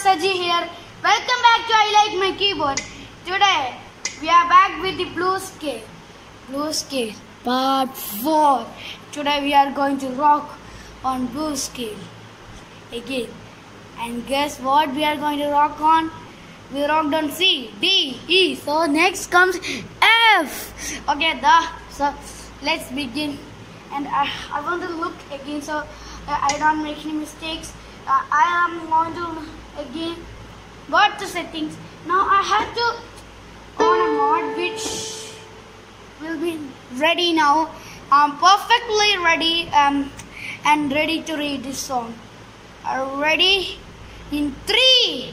Saji here. Welcome back to I Like My Keyboard. Today we are back with the blues scale. Blues scale part 4. Today we are going to rock on blues scale again. And guess what we are going to rock on? We rocked on C, D, E. So next comes F. Okay, so let's begin. And I want to look again so I don't make any mistakes. I am going to again go to settings. Now I have to on a mod which will be ready now. I'm perfectly ready and ready to read this song. Ready? In 3,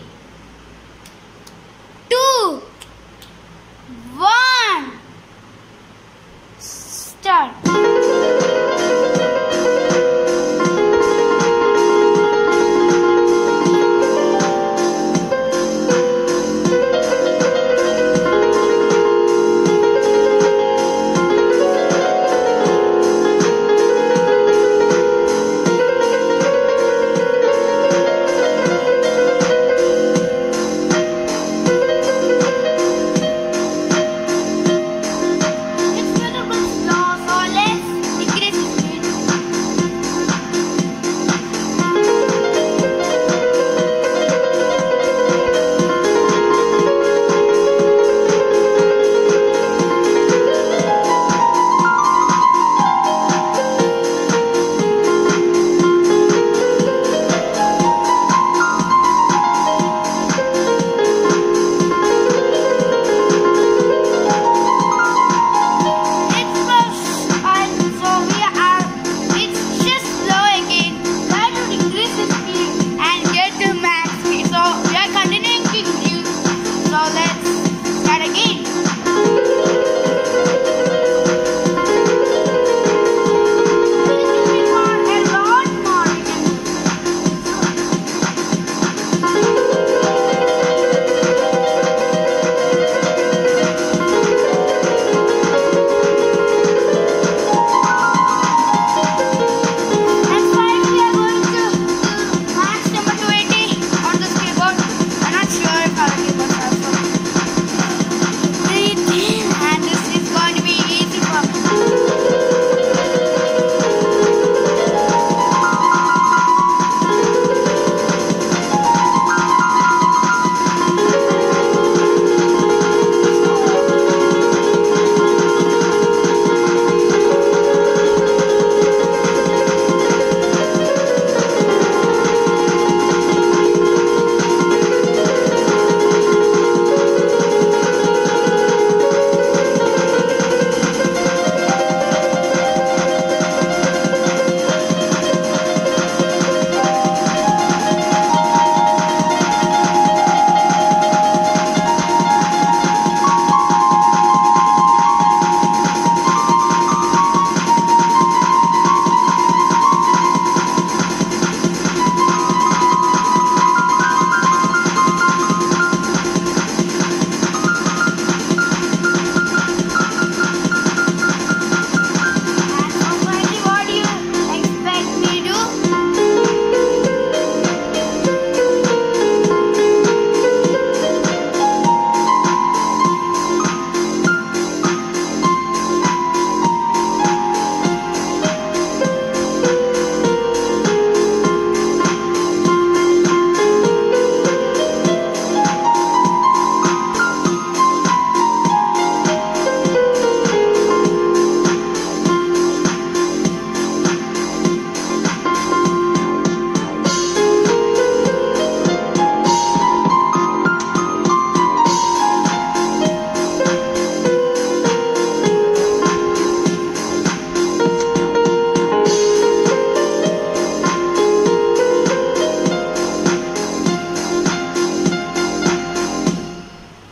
2, 1, start.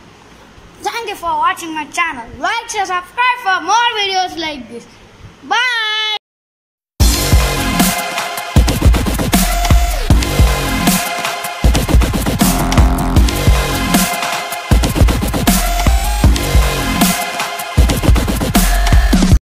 Thank you for watching my channel. Like, share, subscribe for more videos like this. Bye.